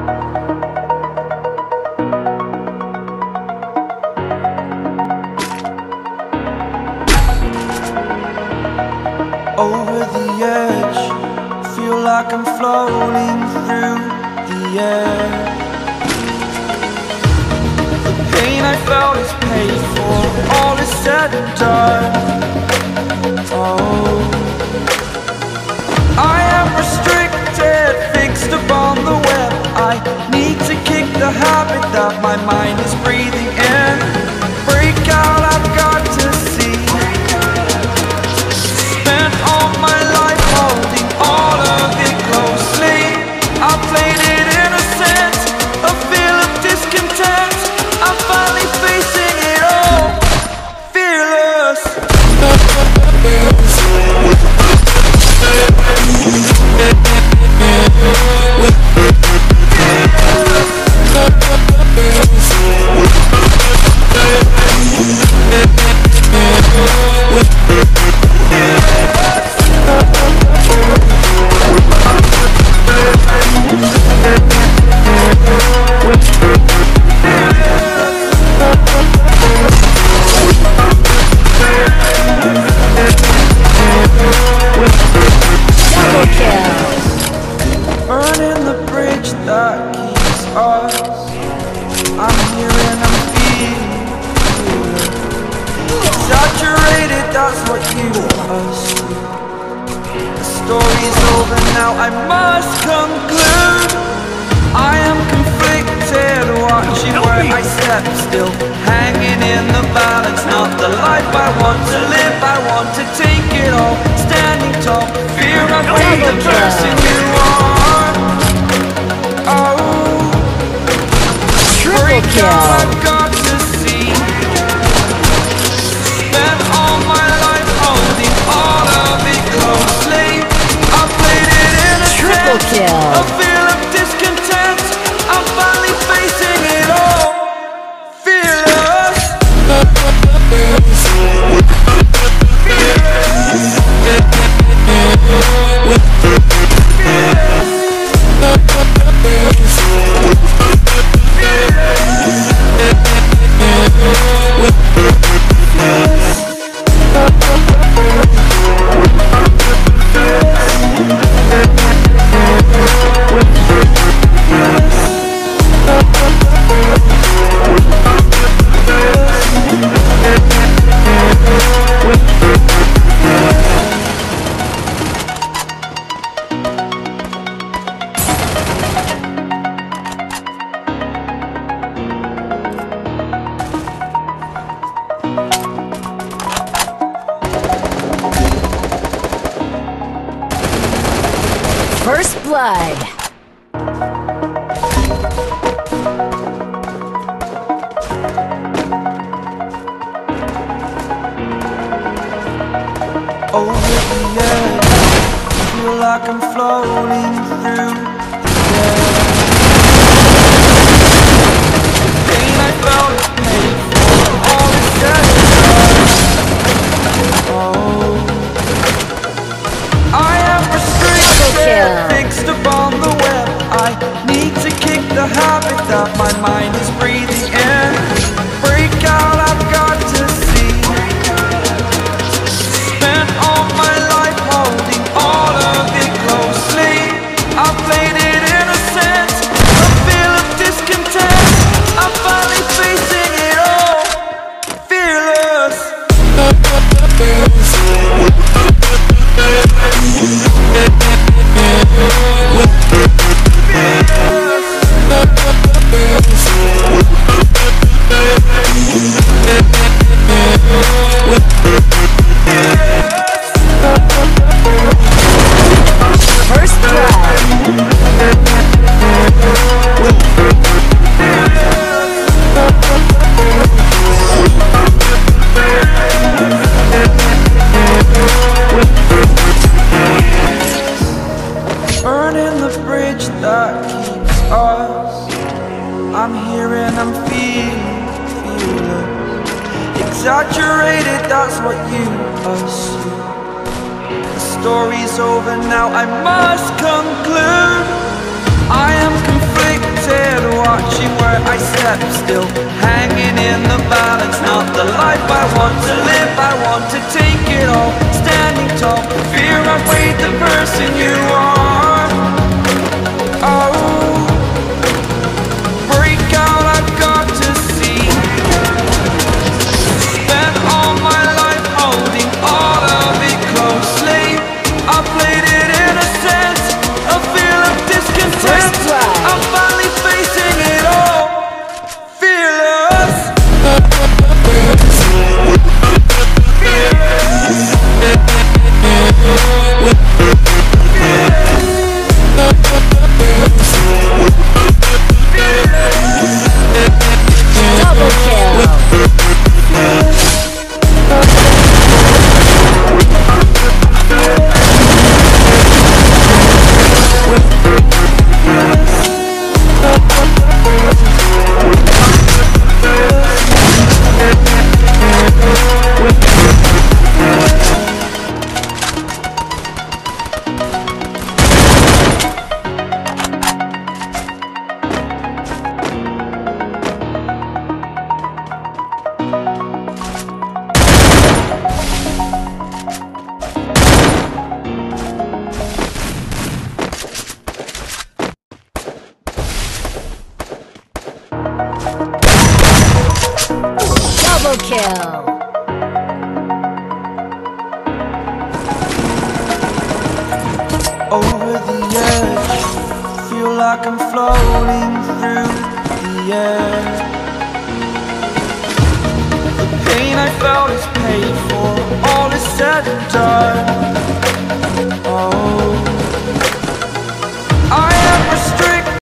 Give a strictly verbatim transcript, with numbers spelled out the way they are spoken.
Over the edge, feel like I'm floating through the air. The pain I felt is paid for, all is said and done. Oh, I am restricted, fixed upon the web. I need to kick the habit that my mind is breathing in. Break out, I've got to see. Spent all my life holding all of it closely. I played it innocent, a feel of discontent. I'm finally facing it all, fearless. Burning the bridge that keeps us. I'm here and I'm feeling exaggerated, that's what you assume. The story's over now, I must conclude. I am conflicted, watching where I step still, hanging in the balance. Not the life I want to live, I want to take it all. Standing tall, fear of being the person you are. Oh, break out, I've got to see. Spent all my life holding all of it closely. I played it innocent, a feel of discontent. I'm finally facing it all, fearless. First blood. Over the edge, feel like I'm floating through the air. The pain I felt is paid for, all is said and done. Oh, I am restricted, fixed upon the web. I need to kick the habit that my mind is breathing in. Break out, I've got to see. Spent all my life holding all of it closely. I played it innocent, a feel of discontent. I'm finally facing it all, fearless. First blood. Burning the bridge that keeps us. I'm here and I'm feeling, feeling exaggerated, that's what you assume. The story's over now, I must conclude. I am conflicted, step still, hanging in the balance. Not the life I want to live, I want to take it all. Standing tall, fear I've weighed the person you are. Oh, break out, I've got to see. Spent all my life holding all of it closely. I played it innocent, a feel of discontent. I'm finally facing it all, fearless. Double kill. Double kill. Over the edge, feel like I'm floating through the air. The pain I felt is paid for, all is said and done. Oh, I am restrained.